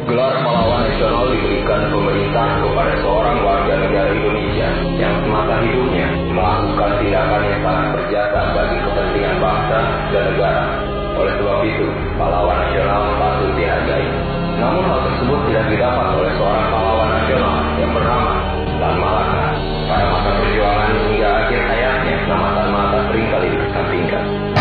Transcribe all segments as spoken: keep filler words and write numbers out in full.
Gelar pahlawan nasional diberikan pemerintah kepada seorang warga negara Indonesia yang semasa hidupnya melakukan tindakan yang sangat berjasa bagi kepentingan bangsa dan negara. Oleh sebab itu, pahlawan nasional patut dihargai. Namun hal tersebut tidak didapat oleh seorang pahlawan nasional yang bernama Tan Malaka. Pada masa perjuangan hingga akhir hayatnya, nama Tan Malaka seringkali dikesampingkan.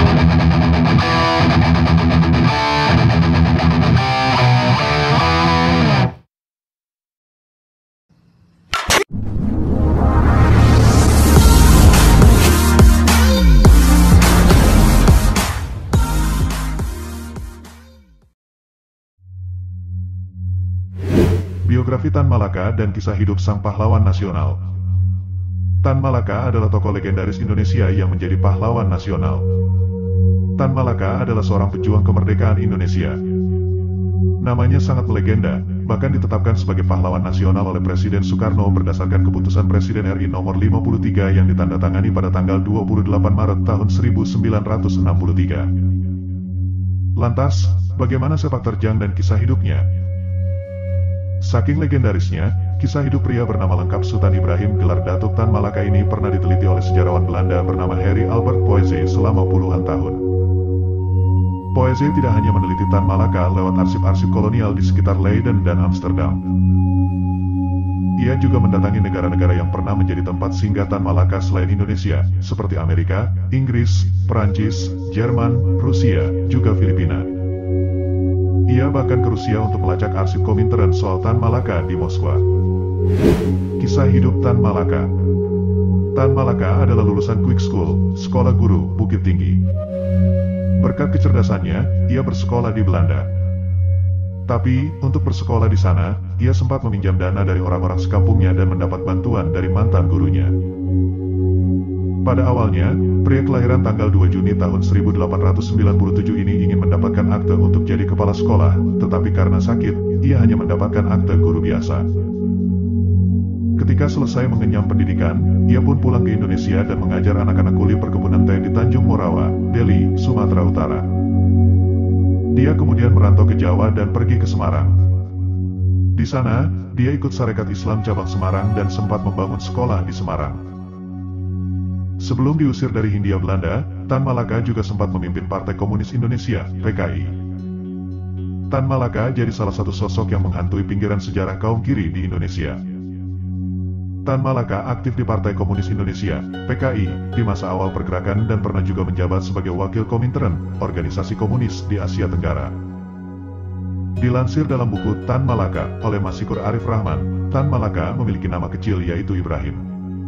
Biografi Tan Malaka dan kisah hidup sang pahlawan nasional. Tan Malaka adalah tokoh legendaris Indonesia yang menjadi pahlawan nasional. Tan Malaka adalah seorang pejuang kemerdekaan Indonesia. Namanya sangat melegenda, bahkan ditetapkan sebagai pahlawan nasional oleh Presiden Soekarno berdasarkan keputusan Presiden R I nomor lima puluh tiga yang ditandatangani pada tanggal dua puluh delapan Maret tahun seribu sembilan ratus enam puluh tiga. Lantas, bagaimana sepak terjang dan kisah hidupnya? Saking legendarisnya, kisah hidup pria bernama lengkap Sultan Ibrahim gelar Datuk Tan Malaka ini pernah diteliti oleh sejarawan Belanda bernama Harry Albert Poeze selama puluhan tahun. Poeze tidak hanya meneliti Tan Malaka lewat arsip-arsip kolonial di sekitar Leiden dan Amsterdam. Ia juga mendatangi negara-negara yang pernah menjadi tempat singgah Tan Malaka selain Indonesia, seperti Amerika, Inggris, Perancis, Jerman, Rusia, juga Filipina. Ia bahkan ke Rusia untuk melacak arsip Komintern soal Tan Malaka di Moskwa. Kisah hidup Tan Malaka. Tan Malaka adalah lulusan Quick School, sekolah guru, Bukit Tinggi. Berkat kecerdasannya, ia bersekolah di Belanda. Tapi, untuk bersekolah di sana, ia sempat meminjam dana dari orang-orang sekampungnya dan mendapat bantuan dari mantan gurunya. Pada awalnya, pria kelahiran tanggal dua Juni tahun seribu delapan ratus sembilan puluh tujuh ini ingin mendapatkan akte untuk jadi kepala sekolah, tetapi karena sakit, ia hanya mendapatkan akte guru biasa. Ketika selesai mengenyam pendidikan, ia pun pulang ke Indonesia dan mengajar anak-anak kuli perkebunan teh di Tanjung Morawa, Deli, Sumatera Utara. Dia kemudian merantau ke Jawa dan pergi ke Semarang. Di sana, dia ikut Sarekat Islam Cabang Semarang dan sempat membangun sekolah di Semarang. Sebelum diusir dari Hindia Belanda, Tan Malaka juga sempat memimpin Partai Komunis Indonesia, P K I. Tan Malaka jadi salah satu sosok yang menghantui pinggiran sejarah kaum kiri di Indonesia. Tan Malaka aktif di Partai Komunis Indonesia, P K I, di masa awal pergerakan dan pernah juga menjabat sebagai Wakil Komintern, organisasi komunis di Asia Tenggara. Dilansir dalam buku Tan Malaka, oleh Masikur Arif Rahman, Tan Malaka memiliki nama kecil yaitu Ibrahim.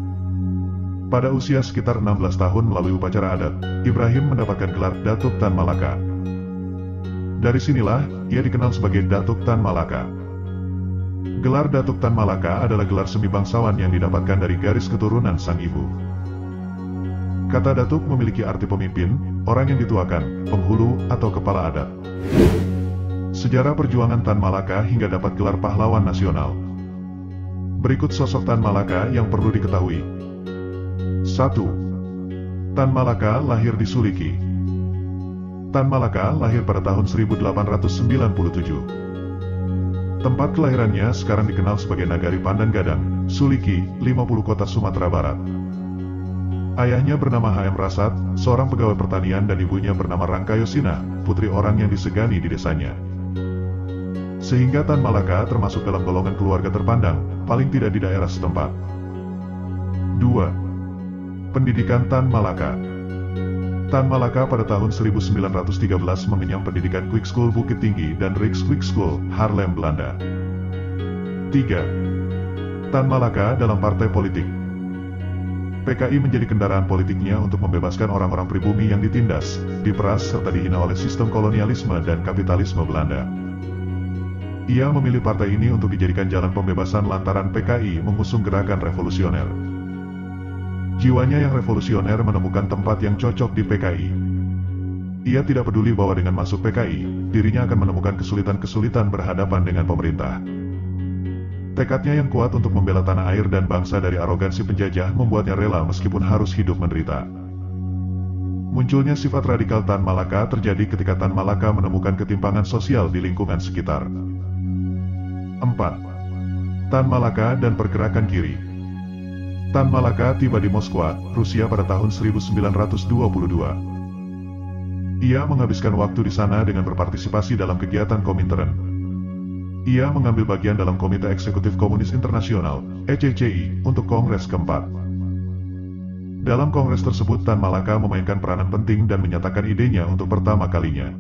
Pada usia sekitar enam belas tahun melalui upacara adat, Ibrahim mendapatkan gelar Datuk Tan Malaka. Dari sinilah, ia dikenal sebagai Datuk Tan Malaka. Gelar Datuk Tan Malaka adalah gelar semi bangsawan yang didapatkan dari garis keturunan sang ibu. Kata Datuk memiliki arti pemimpin, orang yang dituakan, penghulu, atau kepala adat. Sejarah perjuangan Tan Malaka hingga dapat gelar pahlawan nasional. Berikut sosok Tan Malaka yang perlu diketahui. satu. Tan Malaka lahir di Suliki. Tan Malaka lahir pada tahun seribu delapan ratus sembilan puluh tujuh. Tempat kelahirannya sekarang dikenal sebagai Nagari Pandan Gadang, Suliki, lima puluh kota Sumatera Barat. Ayahnya bernama H M Rasat, seorang pegawai pertanian dan ibunya bernama Rangka Yosina, putri orang yang disegani di desanya. Sehingga Tan Malaka termasuk dalam golongan keluarga terpandang, paling tidak di daerah setempat. dua. Pendidikan Tan Malaka. Tan Malaka pada tahun seribu sembilan ratus tiga belas mengenyam pendidikan Quick School Bukit Tinggi dan Rijks Quick School, Haarlem, Belanda. tiga. Tan Malaka dalam partai politik. P K I menjadi kendaraan politiknya untuk membebaskan orang-orang pribumi yang ditindas, diperas serta dihina oleh sistem kolonialisme dan kapitalisme Belanda. Ia memilih partai ini untuk dijadikan jalan pembebasan lantaran P K I mengusung gerakan revolusioner. Jiwanya yang revolusioner menemukan tempat yang cocok di P K I. Ia tidak peduli bahwa dengan masuk P K I, dirinya akan menemukan kesulitan-kesulitan berhadapan dengan pemerintah. Tekadnya yang kuat untuk membela tanah air dan bangsa dari arogansi penjajah membuatnya rela meskipun harus hidup menderita. Munculnya sifat radikal Tan Malaka terjadi ketika Tan Malaka menemukan ketimpangan sosial di lingkungan sekitar. empat. Tan Malaka dan pergerakan kiri. Tan Malaka tiba di Moskwa, Rusia pada tahun seribu sembilan ratus dua puluh dua. Ia menghabiskan waktu di sana dengan berpartisipasi dalam kegiatan Komintern. Ia mengambil bagian dalam Komite Eksekutif Komunis Internasional, E C C I, untuk Kongres keempat. Dalam kongres tersebut Tan Malaka memainkan peranan penting dan menyatakan idenya untuk pertama kalinya.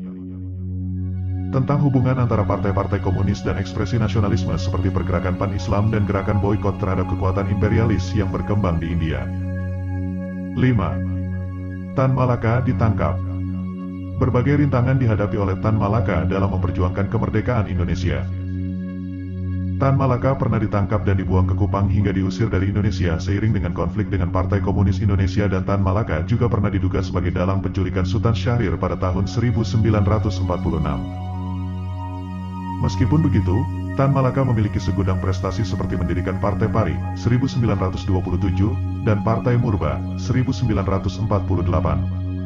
Tentang hubungan antara partai-partai komunis dan ekspresi nasionalisme seperti pergerakan pan-Islam dan gerakan boikot terhadap kekuatan imperialis yang berkembang di India. lima. Tan Malaka ditangkap. Berbagai rintangan dihadapi oleh Tan Malaka dalam memperjuangkan kemerdekaan Indonesia. Tan Malaka pernah ditangkap dan dibuang ke Kupang hingga diusir dari Indonesia seiring dengan konflik dengan Partai Komunis Indonesia, dan Tan Malaka juga pernah diduga sebagai dalang penculikan Sultan Syahrir pada tahun seribu sembilan ratus empat puluh enam. Meskipun begitu, Tan Malaka memiliki segudang prestasi seperti mendirikan Partai Pari seribu sembilan ratus dua puluh tujuh dan Partai Murba seribu sembilan ratus empat puluh delapan.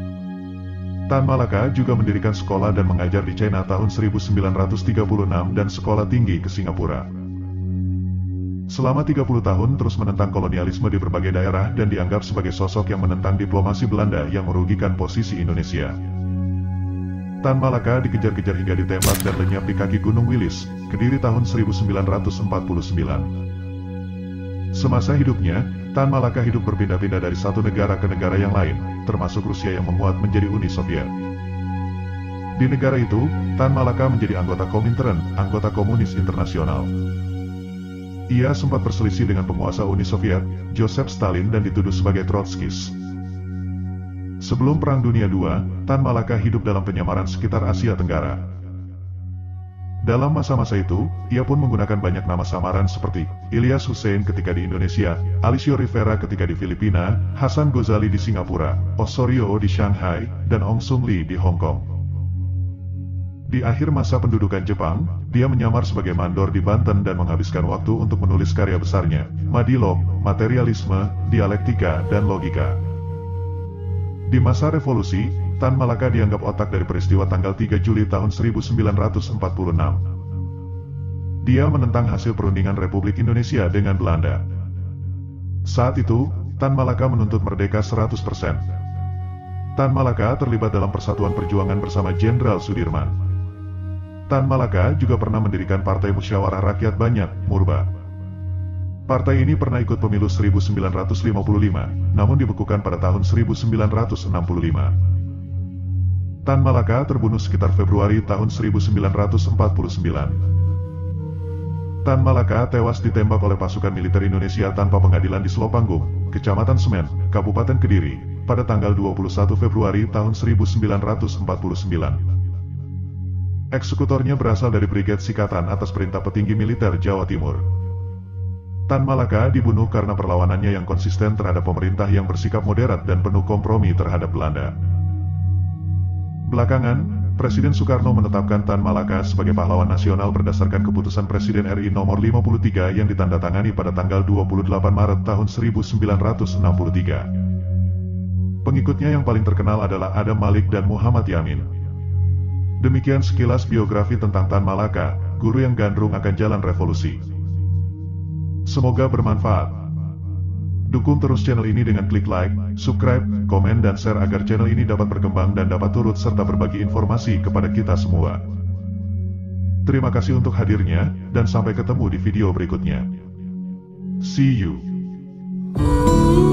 Tan Malaka juga mendirikan sekolah dan mengajar di China tahun seribu sembilan ratus tiga puluh enam dan sekolah tinggi ke Singapura. Selama tiga puluh tahun terus menentang kolonialisme di berbagai daerah dan dianggap sebagai sosok yang menentang diplomasi Belanda yang merugikan posisi Indonesia. Tan Malaka dikejar-kejar hingga ditembak dan lenyap di kaki Gunung Wilis, Kediri tahun seribu sembilan ratus empat puluh sembilan. Semasa hidupnya, Tan Malaka hidup berpindah-pindah dari satu negara ke negara yang lain, termasuk Rusia yang menguat menjadi Uni Soviet. Di negara itu, Tan Malaka menjadi anggota Komintern, anggota Komunis Internasional. Ia sempat berselisih dengan penguasa Uni Soviet, Joseph Stalin, dan dituduh sebagai Trotskis. Sebelum Perang Dunia kedua, Tan Malaka hidup dalam penyamaran sekitar Asia Tenggara. Dalam masa-masa itu, ia pun menggunakan banyak nama samaran seperti Ilyas Hussein ketika di Indonesia, Alisio Rivera ketika di Filipina, Hasan Ghazali di Singapura, Osorio di Shanghai, dan Ong Sung Lee di Hong Kong. Di akhir masa pendudukan Jepang, dia menyamar sebagai mandor di Banten dan menghabiskan waktu untuk menulis karya besarnya, Madilog, Materialisme, Dialektika, dan Logika. Di masa revolusi, Tan Malaka dianggap otak dari peristiwa tanggal tiga Juli tahun seribu sembilan ratus empat puluh enam. Dia menentang hasil perundingan Republik Indonesia dengan Belanda. Saat itu, Tan Malaka menuntut merdeka seratus persen. Tan Malaka terlibat dalam Persatuan Perjuangan bersama Jenderal Sudirman. Tan Malaka juga pernah mendirikan Partai Musyawarah Rakyat Banyak, Murba. Partai ini pernah ikut pemilu seribu sembilan ratus lima puluh lima, namun dibekukan pada tahun seribu sembilan ratus enam puluh lima. Tan Malaka terbunuh sekitar Februari tahun seribu sembilan ratus empat puluh sembilan. Tan Malaka tewas ditembak oleh pasukan militer Indonesia tanpa pengadilan di Selopanggung, Kecamatan Semen, Kabupaten Kediri, pada tanggal dua puluh satu Februari tahun seribu sembilan ratus empat puluh sembilan. Eksekutornya berasal dari Brigade Sikatan atas perintah petinggi militer Jawa Timur. Tan Malaka dibunuh karena perlawanannya yang konsisten terhadap pemerintah yang bersikap moderat dan penuh kompromi terhadap Belanda. Belakangan, Presiden Soekarno menetapkan Tan Malaka sebagai pahlawan nasional berdasarkan keputusan Presiden R I nomor lima puluh tiga yang ditandatangani pada tanggal dua puluh delapan Maret tahun seribu sembilan ratus enam puluh tiga. Pengikutnya yang paling terkenal adalah Adam Malik dan Muhammad Yamin. Demikian sekilas biografi tentang Tan Malaka, guru yang gandrung akan jalan revolusi. Semoga bermanfaat. Dukung terus channel ini dengan klik like, subscribe, komen dan share agar channel ini dapat berkembang dan dapat turut serta berbagi informasi kepada kita semua. Terima kasih untuk hadirnya, dan sampai ketemu di video berikutnya. See you.